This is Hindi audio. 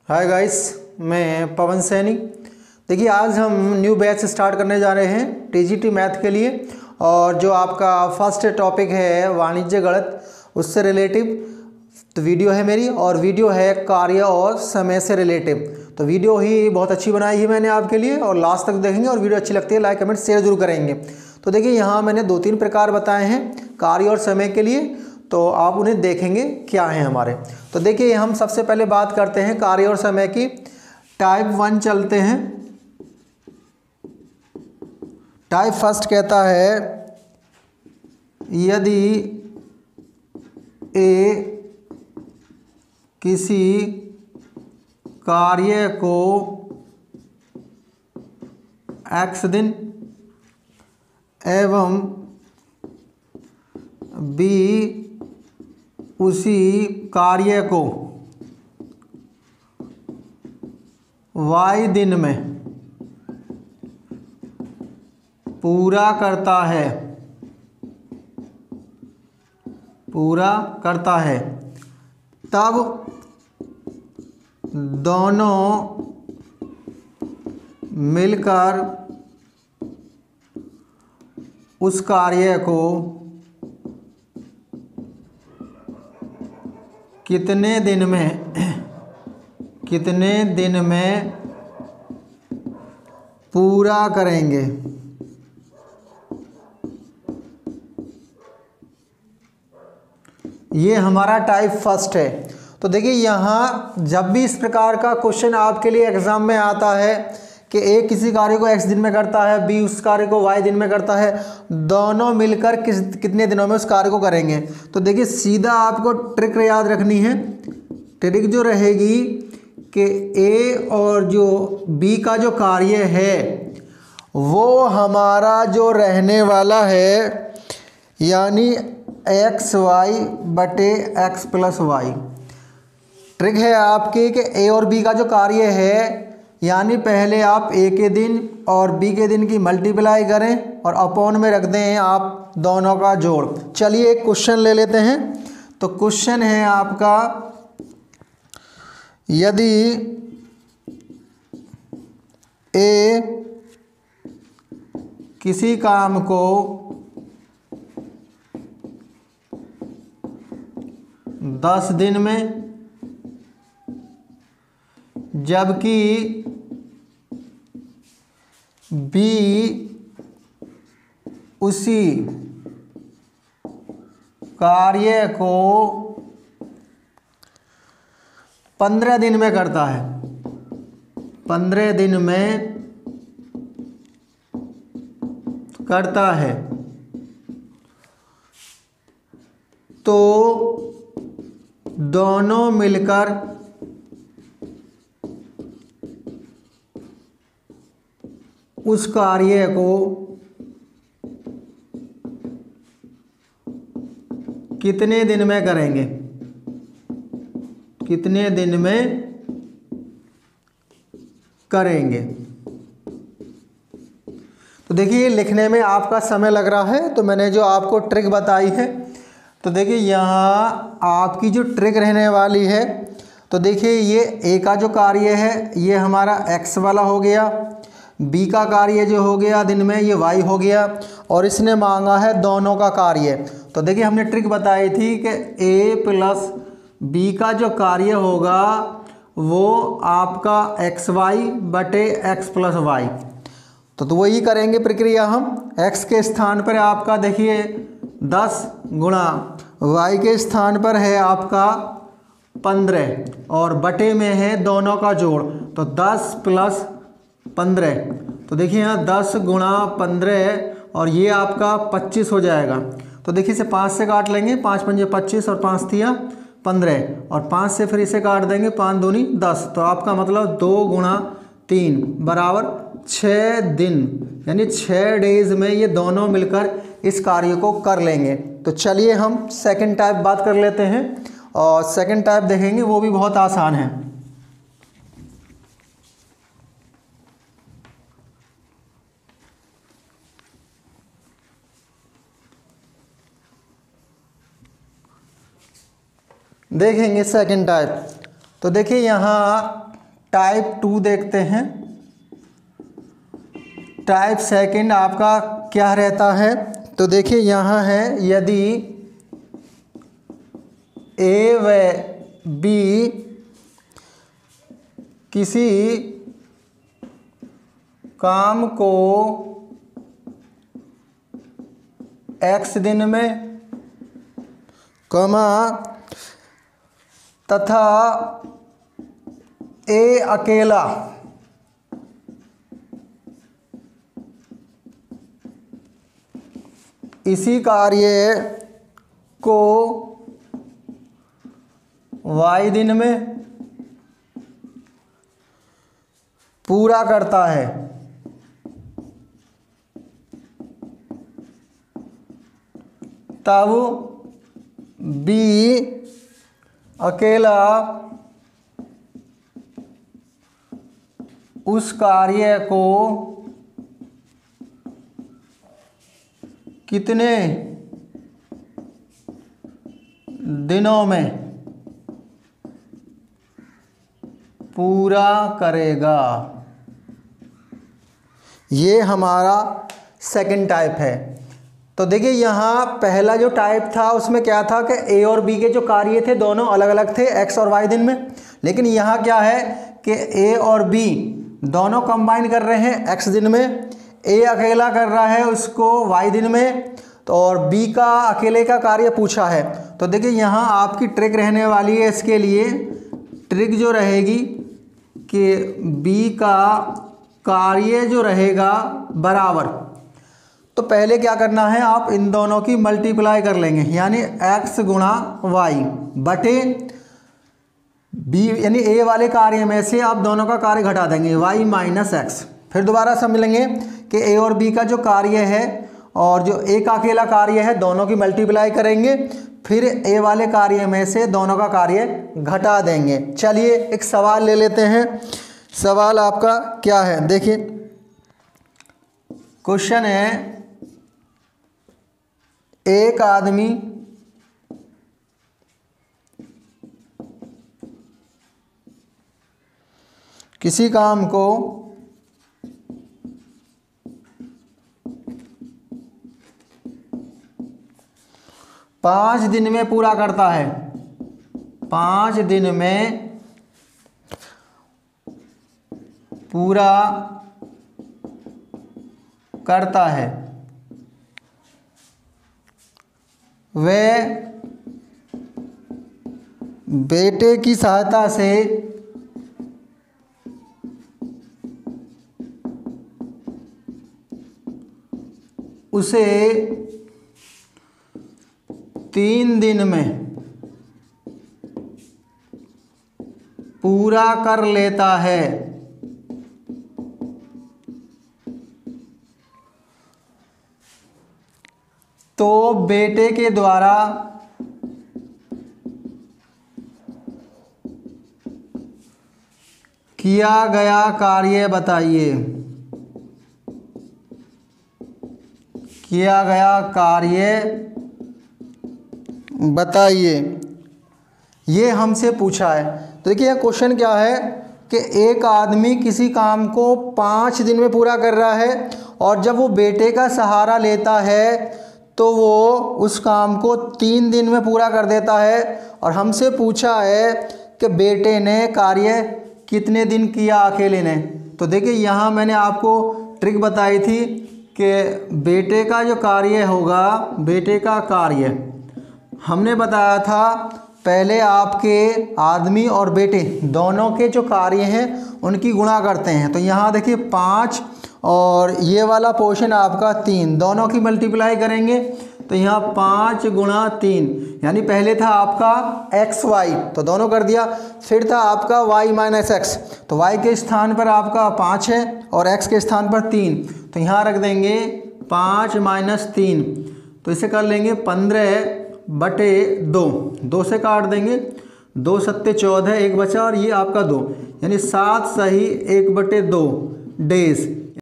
हाय गाइस, मैं पवन सैनी। देखिए, आज हम न्यू बैच स्टार्ट करने जा रहे हैं टीजीटी मैथ के लिए। और जो आपका फर्स्ट टॉपिक है वाणिज्य गणित, उससे रिलेटिव तो वीडियो है मेरी, और वीडियो है कार्य और समय से रिलेटिव। तो वीडियो ही बहुत अच्छी बनाई है मैंने आपके लिए, और लास्ट तक देखेंगे। और वीडियो अच्छी लगती है लाइक कमेंट शेयर जरूर करेंगे। तो देखिए, यहाँ मैंने 2-3 प्रकार बताए हैं कार्य और समय के लिए, तो आप उन्हें देखेंगे क्या है हमारे। तो देखिए, हम सबसे पहले बात करते हैं कार्य और समय की। टाइप 1 चलते हैं। टाइप फर्स्ट कहता है यदि ए किसी कार्य को x दिन एवं b उसी कार्य को y दिन में पूरा करता है तब दोनों मिलकर उस कार्य को कितने दिन में पूरा करेंगे। ये हमारा टाइप फर्स्ट है। तो देखिए, यहाँ जब भी इस प्रकार का क्वेश्चन आपके लिए एग्जाम में आता है कि ए किसी कार्य को x दिन में करता है, बी उस कार्य को y दिन में करता है, दोनों मिलकर कितने दिनों में उस कार्य को करेंगे। तो देखिए, सीधा आपको ट्रिक याद रखनी है। ट्रिक जो रहेगी कि ए और जो बी का जो कार्य है वो हमारा जो रहने वाला है, यानी xy बटे x प्लस वाई। ट्रिक है आपकी कि ए और बी का जो कार्य है, यानी पहले आप ए के दिन और बी के दिन की मल्टीप्लाई करें और अपॉन में रख दें आप दोनों का जोड़। चलिए एक क्वेश्चन ले लेते हैं। तो क्वेश्चन है आपका, यदि ए किसी काम को 10 दिन में, जबकि बी उसी कार्य को 15 दिन में करता है, 15 दिन में करता है, तो दोनों मिलकर उस कार्य को कितने दिन में करेंगे, कितने दिन में करेंगे। तो देखिए, लिखने में आपका समय लग रहा है, तो मैंने जो आपको ट्रिक बताई है, तो देखिए यहाँ आपकी जो ट्रिक रहने वाली है, तो देखिए ये ए का जो कार्य है ये हमारा x वाला हो गया, बी का कार्य जो हो गया दिन में ये y हो गया, और इसने मांगा है दोनों का कार्य। तो देखिए, हमने ट्रिक बताई थी कि a प्लस बी का जो कार्य होगा वो आपका xy बटे x प्लस वाई। तो वही करेंगे प्रक्रिया हम। x के स्थान पर आपका देखिए 10 गुणा y के स्थान पर है आपका 15, और बटे में है दोनों का जोड़, तो 10 प्लस 15। तो देखिए यहाँ 10 गुणा 15 और ये आपका 25 हो जाएगा। तो देखिए, इसे 5 से काट लेंगे, 5 पंजे 25 और 5 थिया 15, और 5 से फिर इसे काट देंगे, 5 दूनी 10। तो आपका मतलब 2 गुणा 3 बराबर 6 दिन, यानी 6 डेज में ये दोनों मिलकर इस कार्य को कर लेंगे। तो चलिए हम सेकंड टाइप बात कर लेते हैं, और सेकंड टाइप देखेंगे, वो भी बहुत आसान है। देखेंगे सेकंड टाइप। तो देखिए यहाँ टाइप 2 देखते हैं। टाइप सेकंड आपका क्या रहता है, तो देखिए यहाँ है, यदि ए व बी किसी काम को x दिन में कमा तथा ए अकेला इसी कार्य को y दिन में पूरा करता है, तब B अकेला उस कार्य को कितने दिनों में पूरा करेगा। ये हमारा सेकंड टाइप है। तो देखिए यहाँ पहला जो टाइप था उसमें क्या था कि ए और बी के जो कार्य थे दोनों अलग अलग थे एक्स और वाई दिन में, लेकिन यहाँ क्या है कि ए और बी दोनों कंबाइन कर रहे हैं एक्स दिन में, ए अकेला कर रहा है उसको वाई दिन में, तो और बी का अकेले का कार्य पूछा है। तो देखिए यहाँ आपकी ट्रिक रहने वाली है, इसके लिए ट्रिक जो रहेगी कि बी का कार्य जो रहेगा बराबर, तो पहले क्या करना है, आप इन दोनों की मल्टीप्लाई कर लेंगे, यानी x गुणा वाई बटे बी, यानी ए वाले कार्य में से आप दोनों का कार्य घटा देंगे y माइनस एक्स। फिर दोबारा समझ लेंगे कि ए और बी का जो कार्य है और जो ए का अकेला कार्य है दोनों की मल्टीप्लाई करेंगे, फिर ए वाले कार्य में से दोनों का कार्य घटा देंगे। चलिए एक सवाल ले लेते हैं। सवाल आपका क्या है, देखिए क्वेश्चन है, एक आदमी किसी काम को 5 दिन में पूरा करता है, 5 दिन में पूरा करता है। वह बेटे की सहायता से उसे 3 दिन में पूरा कर लेता है। तो बेटे के द्वारा किया गया कार्य बताइए। किया गया कार्य बताइए, ये हमसे पूछा है। तो देखिए क्वेश्चन क्या है कि एक आदमी किसी काम को 5 दिन में पूरा कर रहा है और जब वो बेटे का सहारा लेता है तो वो उस काम को 3 दिन में पूरा कर देता है, और हमसे पूछा है कि बेटे ने कार्य कितने दिन किया अकेले ने। तो देखिए यहाँ मैंने आपको ट्रिक बताई थी कि बेटे का जो कार्य होगा, बेटे का कार्य हमने बताया था पहले आपके आदमी और बेटे दोनों के जो कार्य हैं उनकी गुणा करते हैं। तो यहाँ देखिए 5 और ये वाला पोर्शन आपका 3, दोनों की मल्टीप्लाई करेंगे तो यहाँ 5 गुणा 3, यानी पहले था आपका एक्स वाई तो दोनों कर दिया, फिर था आपका y माइनस एक्स, तो y के स्थान पर आपका 5 है और x के स्थान पर 3, तो यहाँ रख देंगे 5 माइनस 3, तो इसे कर लेंगे 15 बटे 2, 2 से काट देंगे, 2 सत्ते 14, 1 बचा और ये आपका 2, यानी 7 सही 1 बटे 2 डेज।